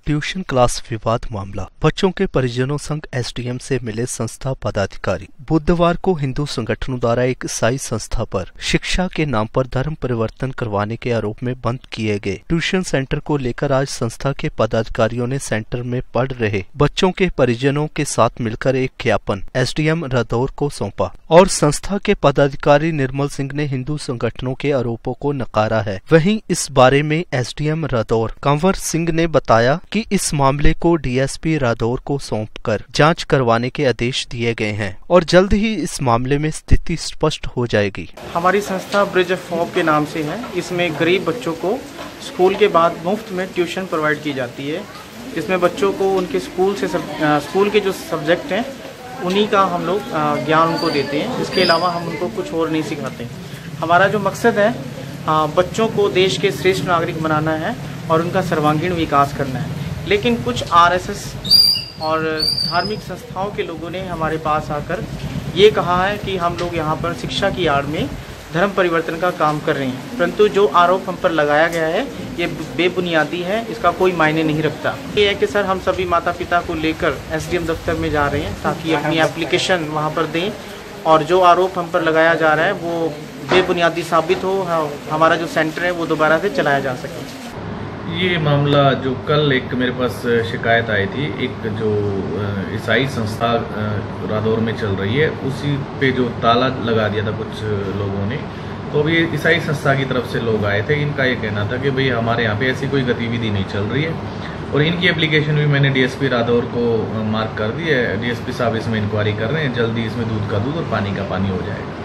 Tuition class विवाद मामला। बच्चों के परिजनों संग एसडीएम से मिले संस्था पदाधिकारी। बुधवार को हिंदू संगठनों द्वारा एक ईसाई संस्था पर शिक्षा के नाम पर धर्म परिवर्तन करवाने के आरोप में बंद किए गए ट्यूशन सेंटर को लेकर आज संस्था के पदाधिकारियों ने सेंटर में पढ़ रहे बच्चों के परिजनों के साथ मिलकर एक ज्ञापन एसडीएम रादौर को सौंपा और संस्था के पदाधिकारी निर्मल सिंह ने हिंदू संगठनों के आरोपों को नकारा है। वहीं इस बारे में एसडीएम रादौर कंवर सिंह ने बताया कि इस मामले को डीएसपी रादौर को सौंपकर जांच करवाने के आदेश दिए गए हैं और जल्द ही इस मामले में स्थिति स्पष्ट हो जाएगी। हमारी संस्था ब्रिज ऑफ होप के नाम से है। इसमें गरीब बच्चों को स्कूल के बाद मुफ्त में ट्यूशन प्रोवाइड की जाती है, जिसमें बच्चों को उनके स्कूल के जो सब्जेक्ट हैं उन्हीं का हम लोग ज्ञान उनको देते हैं। इसके अलावा हम उनको कुछ और नहीं सिखाते। हमारा जो मकसद है बच्चों को देश के श्रेष्ठ नागरिक बनाना है और उनका सर्वांगीण विकास करना है। लेकिन कुछ आरएसएस और धार्मिक संस्थाओं के लोगों ने हमारे पास आकर ये कहा है कि हम लोग यहाँ पर शिक्षा की आड़ में धर्म परिवर्तन का काम कर रहे हैं, परंतु जो आरोप हम पर लगाया गया है ये बेबुनियादी है, इसका कोई मायने नहीं रखता। ये है कि सर हम सभी माता पिता को लेकर एसडीएम दफ्तर में जा रहे हैं ताकि अपनी एप्लीकेशन वहाँ पर दें और जो आरोप हम पर लगाया जा रहा है वो बेबुनियादी साबित हो, हमारा जो सेंटर है वो दोबारा से चलाया जा सके। ये मामला जो कल एक मेरे पास शिकायत आई थी, एक जो ईसाई संस्था रादौर में चल रही है उसी पे जो ताला लगा दिया था कुछ लोगों ने, तो अभी ईसाई संस्था की तरफ से लोग आए थे। इनका ये कहना था कि भाई हमारे यहाँ पे ऐसी कोई गतिविधि नहीं चल रही है और इनकी एप्लीकेशन भी मैंने डीएसपी रादौर को मार्क कर दी है। डीएसपी साहब इसमें इंक्वायरी कर रहे हैं, जल्दी इसमें दूध का दूध और पानी का पानी हो जाएगा।